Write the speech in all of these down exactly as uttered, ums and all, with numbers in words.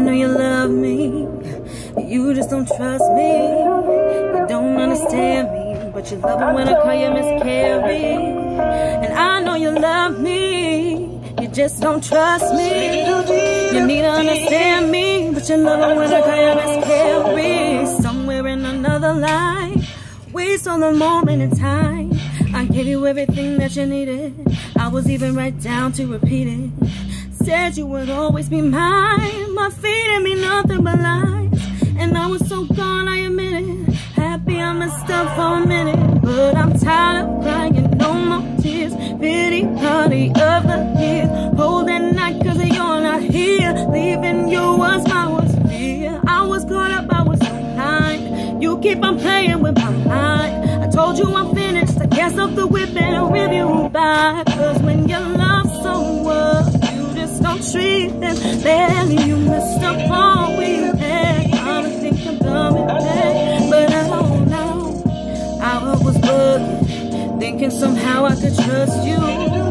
know you love me, you just don't trust me. You don't understand me, but you love it when I call you Miss Carrie. And I know you love me, you just don't trust me. You need to understand me, but you love it when I call you Miss Carrie. Somewhere in another life, waste all the moment in time. I gave you everything that you needed, I was even right down to repeat it. Said you would always be mine, my feet didn't mean nothing but lies. And I was so gone, I admit it, happy I messed up for a minute. But I'm tired of crying, no more tears, pity party of the years. Hold that night cause you're not here, leaving you was my worst fear. I was caught up, I was so blind, you keep on playing with my mind. I told you I'm finished, I guess off the whip and I'll review by. Cause when you love someone, you just don't treat them fairly. You messed up all we had, I don't think I'm coming back. But I don't know, I was bugging, thinking somehow I could trust you.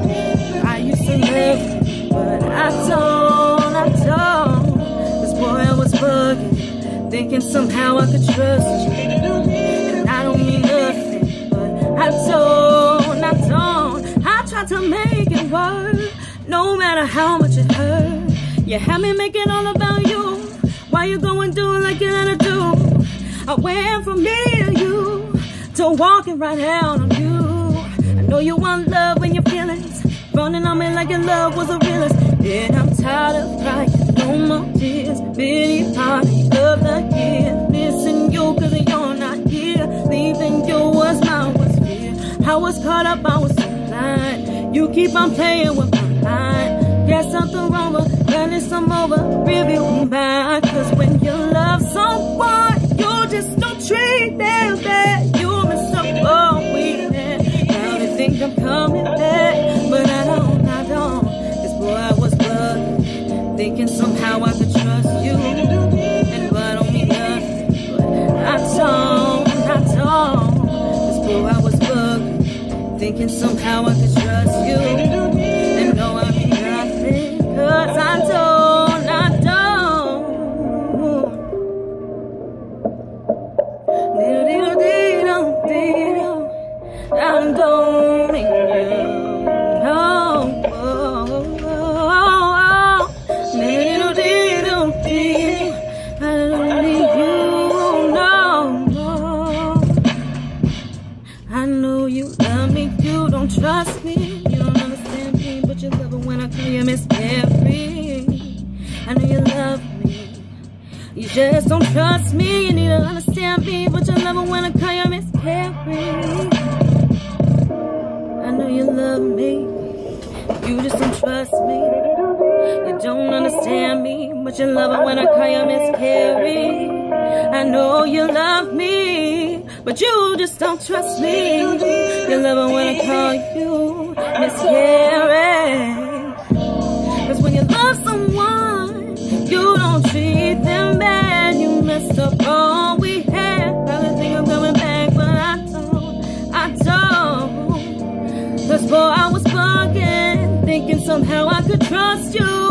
I used to love you, but I don't, I don't. This boy I was bugging, thinking somehow I could trust you. And I don't mean nothing, but I don't, I don't. I tried to make it work, no matter how much it hurt. You had me make it all about you, why you go and do like you gotta do? I went from me to you, to walking right out on you. I know you want love when your feelings running on me like your love was a realist. Then I'm tired of crying, no more tears, pity party of the year. Missing you cause you're not here, leaving you was my worst fear. I was caught up, I was so blind, you keep on playing with my mind. Guess something wrong, but then it's some over, review back. Cause when you love someone, you just don't treat them bad. You miss up all we had, now they think I'm coming back. But I don't, I don't, this boy I was bugging, thinking somehow I could trust you. And I don't mean nothing, but I don't, I don't. This boy I was bugging, thinking somehow I could trust you. And no, I mean nothing, cause I don't, I don't. I don't mean you, no. Oh, oh, oh. I don't need you, no. I know you love me, you don't trust me. You don't understand me, but you love it when I call you Miss Carrie. I know you love me, you just don't trust me. You need to understand me, but you love it when I call you Miss Carrie. I know you love me, you just don't trust me. You don't understand me, but you love it when I call you Miss Carrie. I know you love me, but you just don't trust me. You love it when I call you Miss Carrie. Cause when you love someone, you don't treat them bad. You messed up all we had, probably think I'm coming back, but I don't, I don't. Cause boy I was bugging, thinking somehow I could trust you.